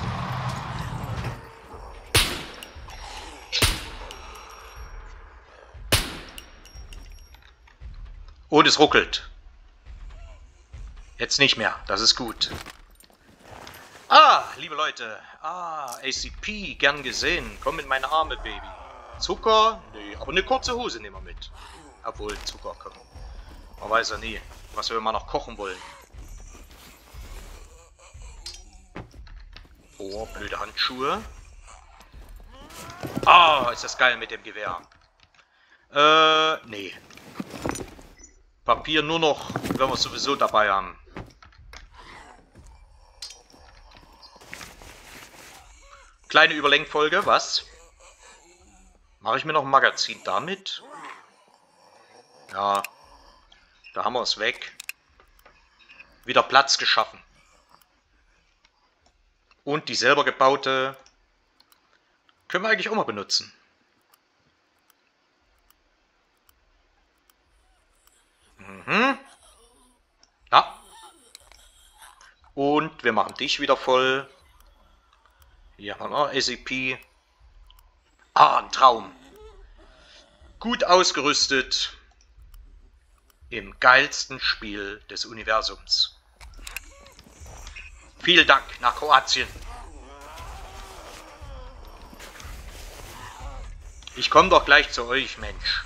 Und es ruckelt. Jetzt nicht mehr, das ist gut. Ah, liebe Leute. Ah, A C P, gern gesehen. Komm in meine Arme, Baby. Zucker? Nee, aber eine kurze Hose nehmen wir mit. Obwohl, Zucker, komm. Man weiß ja nie, was wir mal noch kochen wollen. Oh, blöde Handschuhe. Ah, ist das geil mit dem Gewehr. Äh, nee. Papier nur noch, wenn wir es sowieso dabei haben. Kleine Überlenkfolge, was? Mache ich mir noch ein Magazin damit? Ja, da haben wir es weg. Wieder Platz geschaffen. Und die selber gebaute können wir eigentlich auch mal benutzen. Mhm. Ja. Und wir machen dich wieder voll. Hier haben wir noch A C P. Ah, ein Traum. Gut ausgerüstet. Im geilsten Spiel des Universums. Vielen Dank nach Kroatien. Ich komme doch gleich zu euch, Mensch.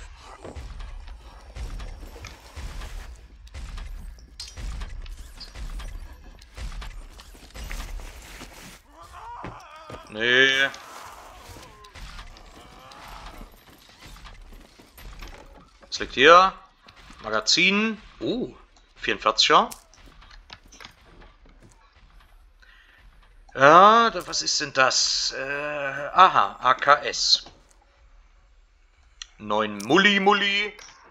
Nee. Was liegt hier? Magazin. Oh, vierundvierziger. Ja, was ist denn das? Äh, aha, A K S. neun Mulli Mulli.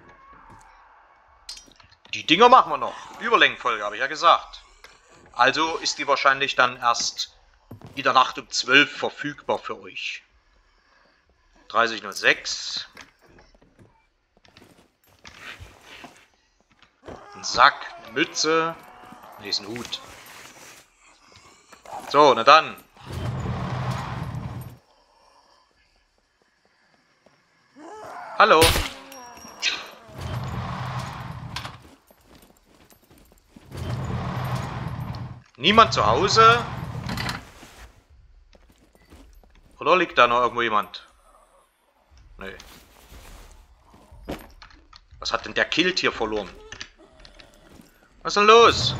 Die Dinger machen wir noch. Überlängenfolge, habe ich ja gesagt. Also ist die wahrscheinlich dann erst in der Nacht um zwölf verfügbar für euch. dreißig null sechs. Ein Sack, eine Mütze. Ne, ist ein Hut. So, na dann. Hallo. Niemand zu Hause? Oder liegt da noch irgendwo jemand? Nee. Was hat denn der Kilt hier verloren? Was ist denn los?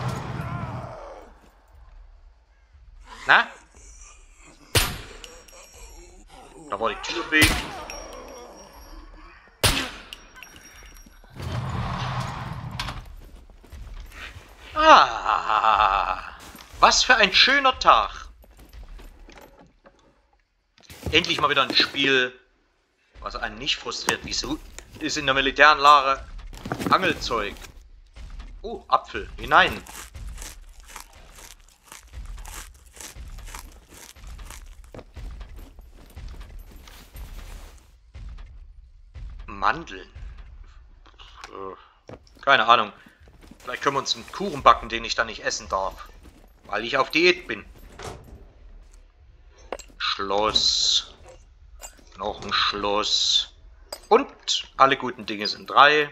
Na? Da war die Tür im Weg. Ah, was für ein schöner Tag. Endlich mal wieder ein Spiel, was einen nicht frustriert. Wieso ist in der Militäranlage Angelzeug? Oh, Apfel, hinein. Mandeln. Keine Ahnung. Vielleicht können wir uns einen Kuchen backen, den ich dann nicht essen darf. Weil ich auf Diät bin. Schloss. Noch ein Schloss. Und alle guten Dinge sind drei.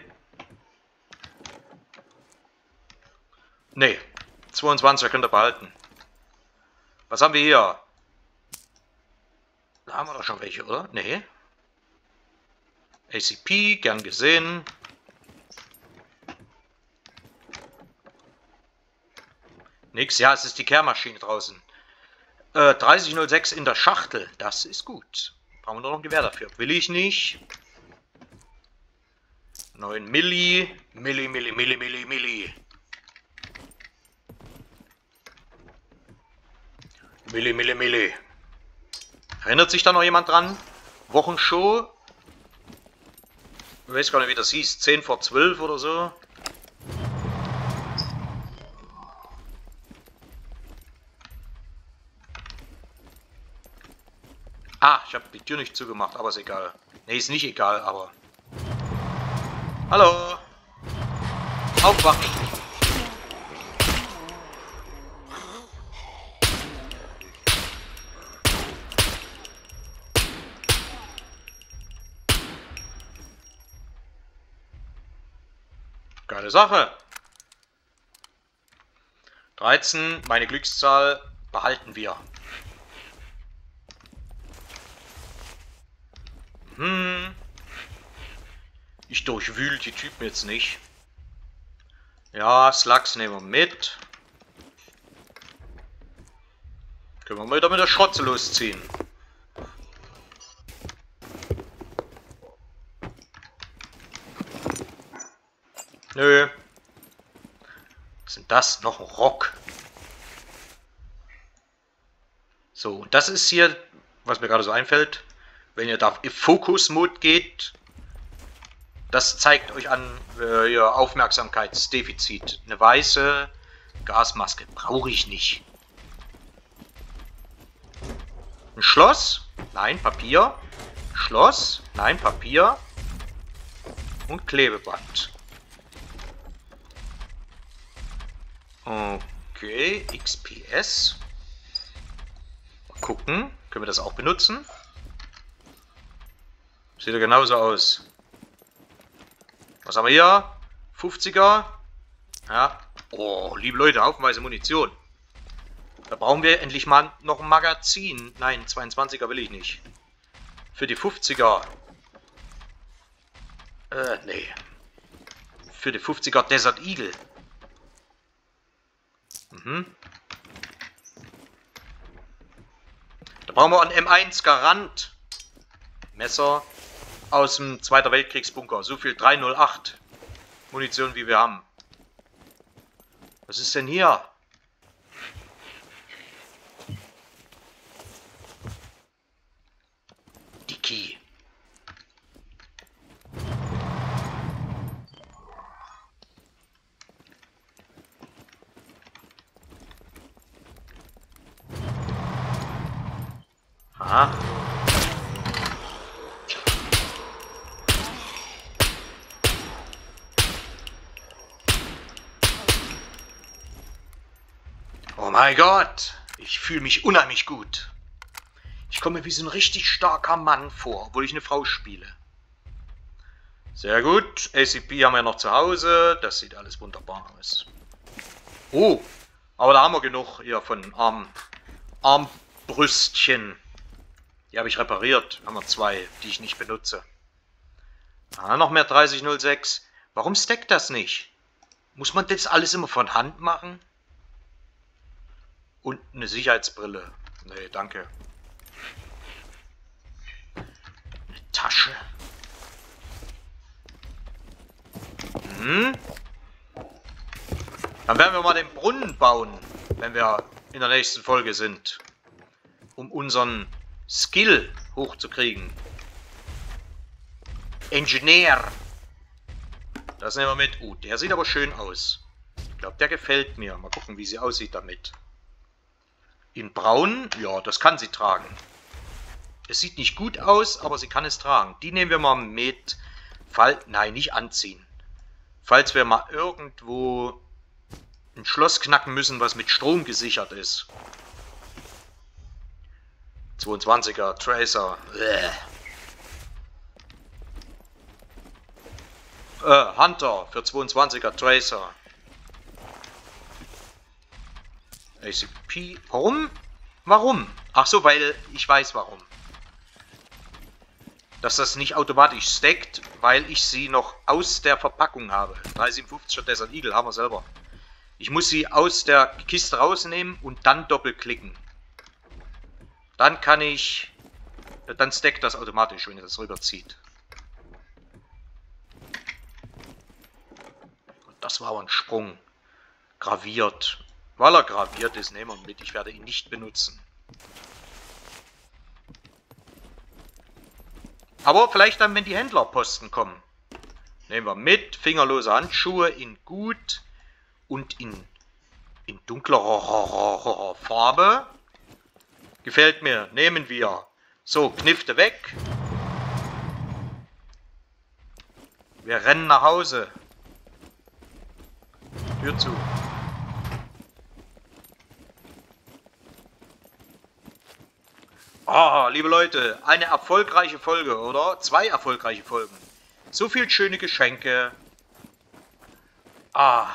Ne, zweiundzwanziger könnt ihr behalten. Was haben wir hier? Da haben wir doch schon welche, oder? Ne. A C P, gern gesehen. Nix, ja, es ist die Kehrmaschine draußen. Äh, dreißig null sechs in der Schachtel, das ist gut. Brauchen wir nur noch ein Gewehr dafür. Will ich nicht. neun Milli. Milli, Milli, Milli, Milli, Milli. Milli, Milli, Milli. Erinnert sich da noch jemand dran? Wochenshow? Ich weiß gar nicht, wie das hieß. zehn vor zwölf oder so. Ah, ich habe die Tür nicht zugemacht, aber ist egal. Ne, ist nicht egal, aber... Hallo! Aufwachen! Geile Sache! dreizehn, meine Glückszahl, behalten wir. Hm. Ich durchwühl die Typen jetzt nicht. Ja, Slugs nehmen wir mit. Können wir mal wieder mit der Schrotze losziehen. Nö. Was sind das? Noch ein Rock. So, und das ist hier, was mir gerade so einfällt. Wenn ihr da auf Fokus-Mode geht, das zeigt euch an äh, ihr Aufmerksamkeitsdefizit. Eine weiße Gasmaske brauche ich nicht. Ein Schloss? Nein, Papier. Schloss? Nein, Papier. Und Klebeband. Okay, X P S. Mal gucken. Können wir das auch benutzen? Sieht ja genauso aus. Was haben wir hier? fünfziger. Ja. Oh, liebe Leute, haufenweise Munition. Da brauchen wir endlich mal noch ein Magazin. Nein, zweiundzwanziger will ich nicht. Für die fünfziger. Äh, nee. Für die fünfziger Desert Eagle. Mhm. Da brauchen wir ein M eins Garant. Messer aus dem Zweiter Weltkriegsbunker. So viel drei null acht Munition wie wir haben. Was ist denn hier? Die Key. Aha. Oh mein Gott, ich fühle mich unheimlich gut. Ich komme mir wie so ein richtig starker Mann vor, obwohl ich eine Frau spiele. Sehr gut, A C P haben wir noch zu Hause, das sieht alles wunderbar aus. Oh, aber da haben wir genug hier von Arm, Armbrüstchen. Die habe ich repariert, haben wir zwei, die ich nicht benutze. Ah, noch mehr dreißig null sechs. Warum stackt das nicht? Muss man das alles immer von Hand machen? Und eine Sicherheitsbrille. Nee, danke. Eine Tasche. Hm? Dann werden wir mal den Brunnen bauen, wenn wir in der nächsten Folge sind. Um unseren Skill hochzukriegen. Engineer. Das nehmen wir mit. Uh, der sieht aber schön aus. Ich glaube, der gefällt mir. Mal gucken, wie sie aussieht damit. In braun, ja, das kann sie tragen. Es sieht nicht gut aus, aber sie kann es tragen. Die nehmen wir mal mit. Fall, nein, nicht anziehen. Falls wir mal irgendwo ein Schloss knacken müssen, was mit Strom gesichert ist. zweiundzwanziger Tracer. Äh, Hunter für zweiundzwanziger Tracer. A C P. Warum? Warum? Ach so, weil ich weiß warum. Dass das nicht automatisch stackt, weil ich sie noch aus der Verpackung habe. drei siebenundfünfziger Desert Eagle haben wir selber. Ich muss sie aus der Kiste rausnehmen und dann doppelklicken. Dann kann ich... Dann stackt das automatisch, wenn ihr das rüberzieht. Das war aber ein Sprung. Graviert. Weil er graviert ist, nehmen wir mit. Ich werde ihn nicht benutzen. Aber vielleicht dann, wenn die Händlerposten kommen. Nehmen wir mit. Fingerlose Handschuhe in gut und in, in dunklerer Farbe. Gefällt mir. Nehmen wir. So, Knifte weg. Wir rennen nach Hause. Tür zu. Ah, liebe Leute, eine erfolgreiche Folge, oder? Zwei erfolgreiche Folgen. So viel schöne Geschenke. Ah.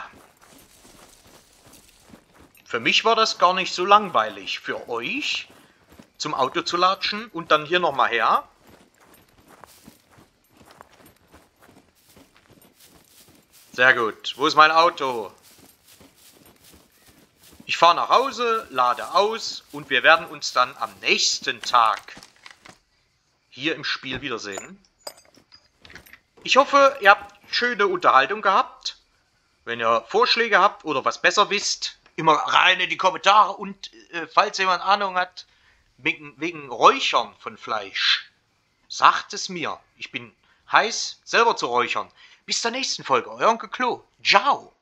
Für mich war das gar nicht so langweilig. Für euch zum Auto zu latschen und dann hier nochmal her. Sehr gut. Wo ist mein Auto? Ich fahre nach Hause, lade aus und wir werden uns dann am nächsten Tag hier im Spiel wiedersehen. Ich hoffe, ihr habt schöne Unterhaltung gehabt. Wenn ihr Vorschläge habt oder was besser wisst, immer rein in die Kommentare. Und äh, falls jemand Ahnung hat, wegen, wegen Räuchern von Fleisch, sagt es mir. Ich bin heiß, selber zu räuchern. Bis zur nächsten Folge. Euer Onkel Klo. Ciao.